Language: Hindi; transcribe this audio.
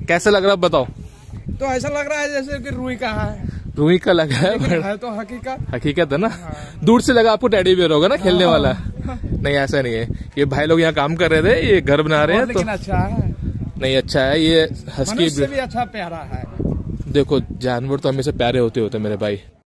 कैसा लग रहा है बताओ? तो ऐसा लग रहा है जैसे कि रूई का है। रूही का लगा है तो हकीकत है ना। दूर से लगा आपको टेडी बियर होगा ना खेलने वाला। नहीं ऐसा नहीं है, ये भाई लोग यहाँ काम कर रहे थे, ये घर बना रहे हैं। तो अच्छा है, नहीं अच्छा है, ये हस्की भी अच्छा प्यारा है। देखो जानवर तो हमेशा प्यारे होते मेरे भाई।